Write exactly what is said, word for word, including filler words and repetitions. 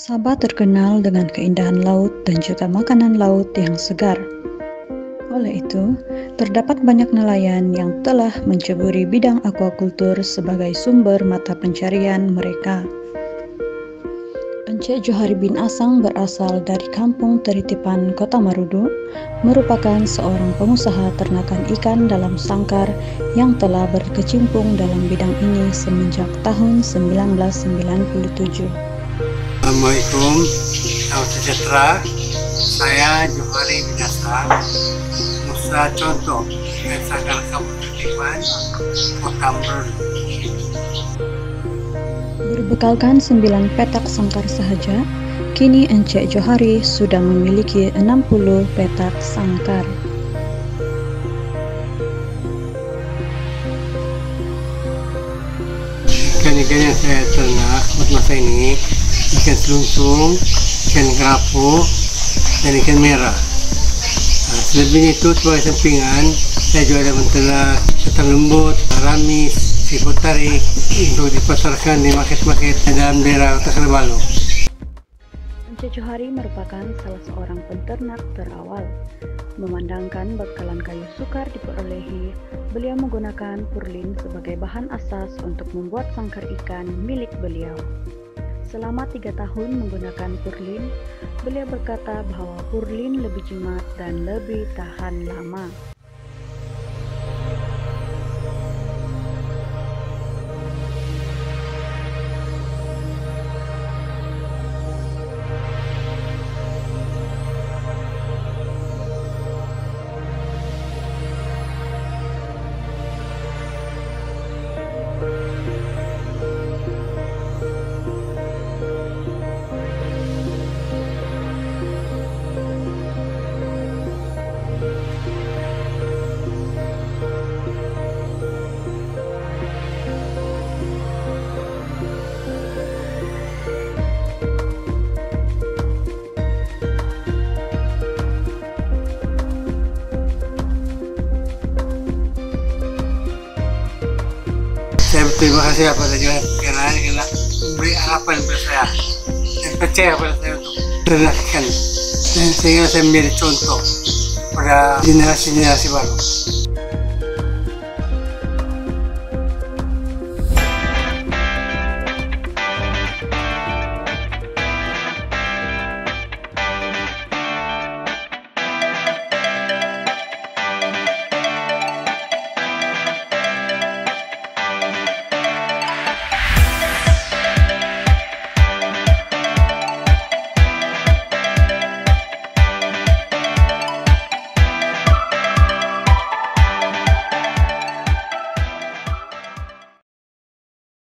Sabah terkenal dengan keindahan laut dan juga makanan laut yang segar. Oleh itu, terdapat banyak nelayan yang telah menceburi bidang aquaculture sebagai sumber mata pencarian mereka. Encik Johari bin Asang berasal dari Kampung Teritipan, Kota Marudu, merupakan seorang pengusaha ternakan ikan dalam sangkar yang telah berkecimpung dalam bidang ini semenjak tahun seribu sembilan ratus sembilan puluh tujuh. Assalamualaikum, salam sejahtera. Saya Johari bin Asang, pengusaha contoh dan sangkar Kampung Teritipan, Kota Marudu. Berbekalkan sembilan petak sangkar sahaja, kini Encik Johari sudah memiliki enam puluh petak sangkar. Ikan-ikan yang saya ternak buat masa ini, ikan seluncung, ikan kerapu, dan ikan merah. Nah, selebihnya itu sebagai sampingan, saya juga ada menternak ketan lembut, ramis, siput tarik untuk dipasarkan di market-market dalam daerah Kota Kinabalu. Encik Johari merupakan salah seorang peternak terawal. Memandangkan bekalan kayu sukar diperolehi, beliau menggunakan purlin sebagai bahan asas untuk membuat sangkar ikan milik beliau. Selama tiga tahun menggunakan purlin, beliau berkata bahwa purlin lebih jimat dan lebih tahan lama. Saya berterima kasih kepada Johari karena karena memberi harapan kepada saya dan percaya pada saya untuk ternak ikan, dan sehingga saya menjadi contoh pada generasi-generasi baru.